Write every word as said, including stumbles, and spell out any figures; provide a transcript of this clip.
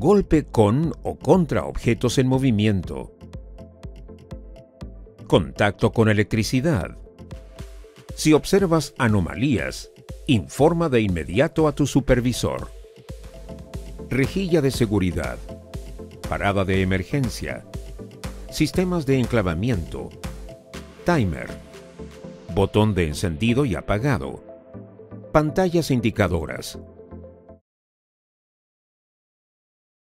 golpe con o contra objetos en movimiento, contacto con electricidad. Si observas anomalías, informa de inmediato a tu supervisor. Rejilla de seguridad, parada de emergencia, sistemas de enclavamiento, timer, botón de encendido y apagado, pantallas indicadoras,